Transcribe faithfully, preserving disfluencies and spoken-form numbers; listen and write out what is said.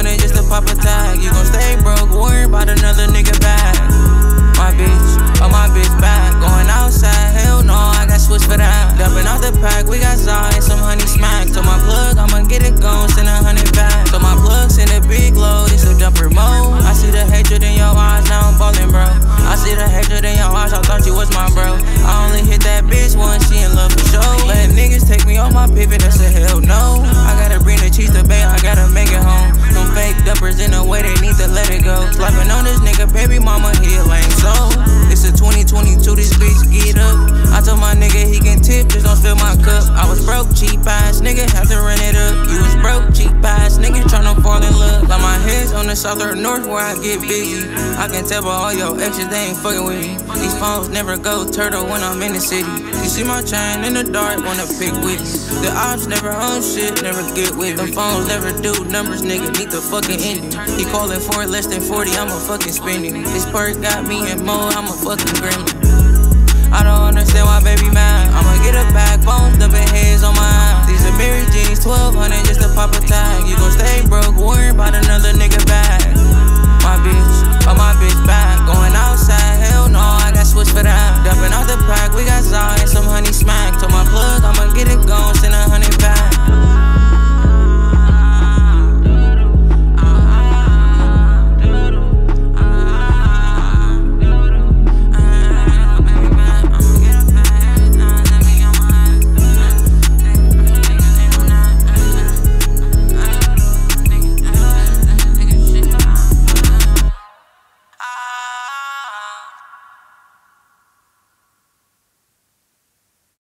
hundred just to pop a tag. You gon' stay broke, worrying about another nigga bag. My bitch, oh my bitch back. Going outside, hell no, I got switch for that. Dumping out the pack, we got Zai and some honey smack. Told my plug, I'ma get it gone, send a hundred back. Told my plug, send a big load, it's a dumper mode. I see the hatred in your eyes, now I'm ballin', bro. I see the hatred in your eyes, I thought you was my bro. I only hit that bitch once, she in love for sure. Let niggas take me on my pivot, that's a hell no. I gotta bring the cheese to bay, I gotta make it home. Them fake dumpers in a way, they need to let it go. Slapping on this nigga, baby mama, he a lame soul. It's a twenty twenty-two, this bitch get up. I told my nigga he can tip, just don't spill my cup. I was broke, cheap ass nigga, had to run it up. You was broke, cheap ass nigga, tryna fall in love. Like my head's on the south or north where I get busy. I can tell by all your exes, they ain't fucking with me. These phones never go turtle when I'm in the city. You see my chain in the dark, wanna pick with me. The ops never own shit, never get with them phones, never do numbers, nigga, need the fucking ending. He calling for less than forty, I'ma fucking spend it. This perk got me in mode, I'm a fucking gremlin. I don't understand why baby mad. I'ma get a backbone, dumping heads on my eyes. These are Mary Jeans, twelve hundred just to pop a tag. You gon' stay broke, worrying about another nigga bag. My bitch, oh my bitch back. Going outside, hell no, I got switch for that. Dumping out the pack, we got Zai and some honey smack. Told my plug, I'ma get it gone, send a hundred back.